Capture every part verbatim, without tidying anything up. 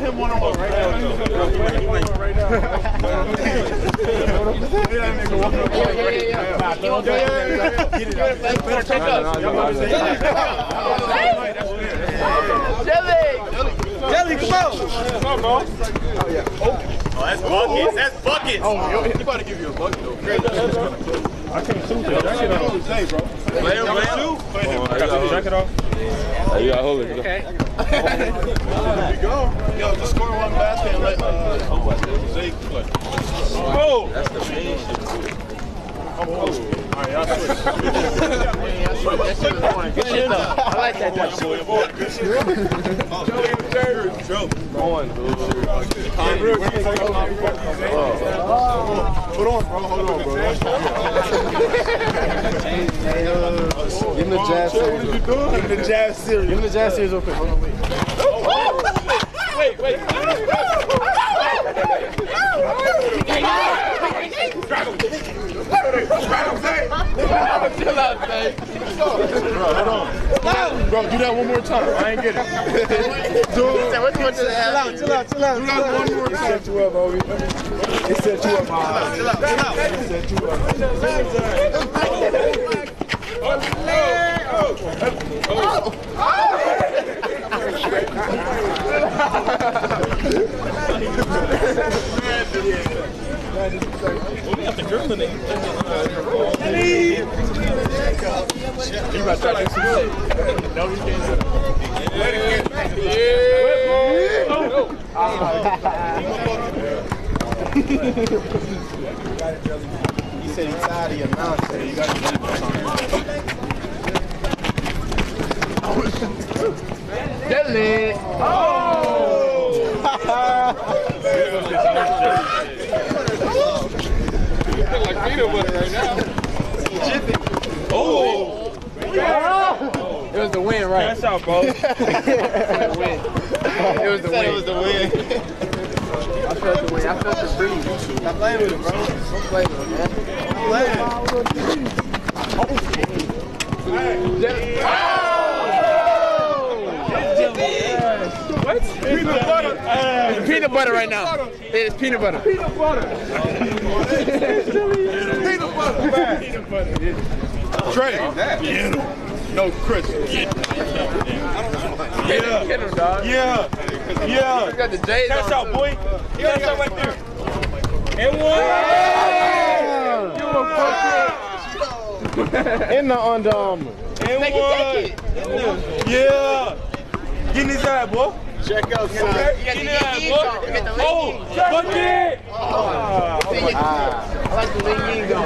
him one on one right now. Right now. Yeah, yeah, yeah. Jelly! Jelly, come on! Come on, bro. Oh, yeah. Oh, that's buckets. That's buckets. Oh, he about to give you a bucket, though. I can't shoot that. Jacket off. Say, bro. Play him, play him. I got the jacket off. Oh, you got to hold it. Okay. There you go. Yo, just score one basket and let uh, Zay play. Oh! That's the main shit. Oh, oh. All right, y'all switch. That shit was fun. Good shit, though. I like that, though. Good shit. Joey and Jerry. Joe. Going, dude. Hold on, bro. Hold on, bro. Give him the jazz series. What are you doing? Give him the jazz series. Give him the jazz series real quick. Hold on, wait. Wait, wait. Chill out, Zay. Bro, hold on. Bro, do that one more time. I ain't get it. Do it. Chill out, chill out, chill out. Do that one more time. He set you up, Obi. He set you up, man. Chill out, chill out. He set you up. We got the dribbling in. You about to try to do some shit. No, he can't do it. He said he's tired of your mouth. So you got to do Jelly! Oh! You look like peanut butter right now. Oh! It was the win, right? That's out, bro. It was the win. It was the win. It was the win. I felt the win. I felt the breeze. Stop playing with it, bro. Don't play with it, man. Stop playing. What? Peanut butter. It's peanut butter right now. It's peanut butter. Peanut butter. Peanut butter. Peanut butter. Trey. Get him. No, Chris. Get him. Yeah. Get him, dog. Yeah. Yeah. You got the J's on. Cash out, boy. You got that right there. And one. You a fucker. In the Under Armour. And one. Yeah. Get in his eye, boy. Check out, get in his eye, boy. Oh, bucket. Oh, I like the way you go.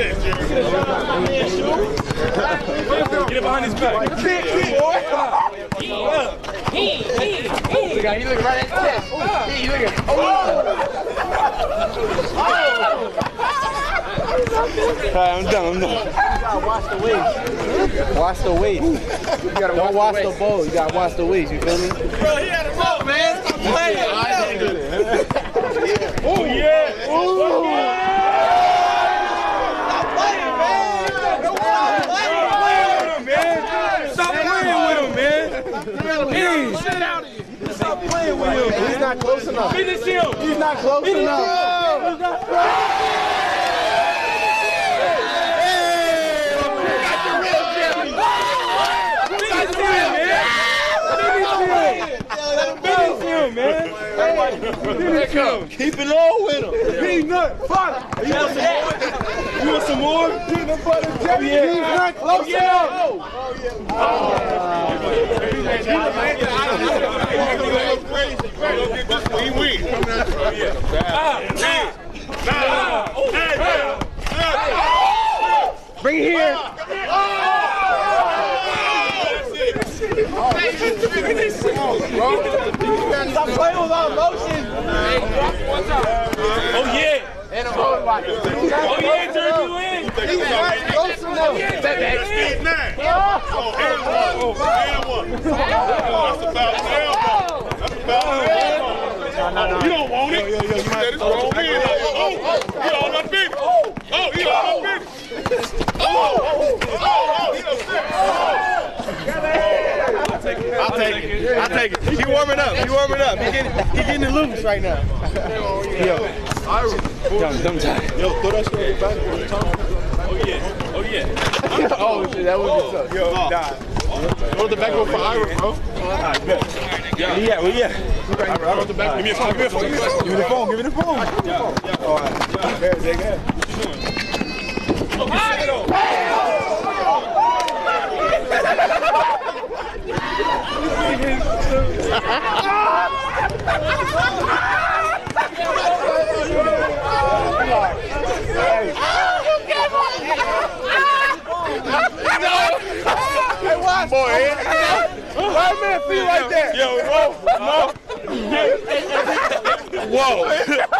Get it behind his back. Boy. He, he, he. You looking right at his chest. He, you looking. Oh. Alright, I'm done, I'm done. You gotta wash the weights. Wash the weights. You gotta Don't wash, wash the, the bowl, you gotta wash the weights, you feel me? Bro, he had a rope, man. Stop playing. Oh, yeah. Oh, yeah. Stop playing, man. Stop playing with him, man. Stop playing with him, man. He's not close enough. Finish him. He's not close enough. He's not close. Man. Keep it low with him. Peanut butter. You want some more? You want some more? Peanut butter jelly. Yeah. He's not close enough. Oh, yeah. We win. Bring it here. Stop playing with our emotions. Oh yeah. And a whole lot. Oh yeah, turn you in. He's right close enough. Step back. Oh, and one. And one. That's about elbow. That's about elbow. You don't want it. Yo, yo, yo, you might have to roll in. Oh, he on my business. Oh, he on my business. Oh, oh, oh, he upset. I'll I'll take it. I'll take it. He warming up. He warming up. He getting, he getting it loose right now. Yo. Dumb, dumb time. Yo, throw that shit in the backboard. Oh, yeah. Oh, yeah. Oh, shit, that would be tough. Yo, nah. Throw the backboard for Ira, bro. Alright, bet. Yeah, yeah, well, yeah. I wrote the back. Give me a phone. Give me a phone. Give me the phone. Give me the phone. Yeah, yeah. All right. There, there, there. What you doing? Oh, shit, though. Hey, watch. Boy, why a minute feet right there? Yo, whoa, no. Whoa.